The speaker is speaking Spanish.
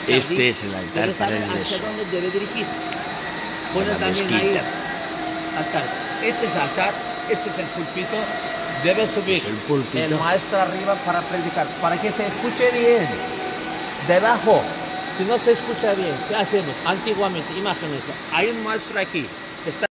Este es el altar debe para saber el hacia rezo. dónde debe dirigir. Pone La también mezquita. ahí altar. Este es altar, este es el púlpito. Debe subir Es el púlpito. el maestro arriba para predicar, para que se escuche bien. Debajo, si no se escucha bien, ¿qué hacemos? Antiguamente, imagínense, hay un maestro aquí. Está